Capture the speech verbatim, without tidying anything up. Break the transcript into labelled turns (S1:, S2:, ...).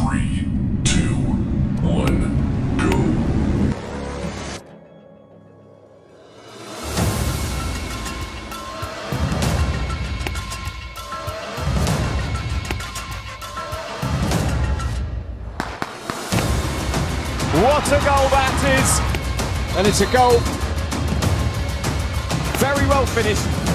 S1: Three, two, one, go.
S2: What a goal that is! And it's a goal very well finished.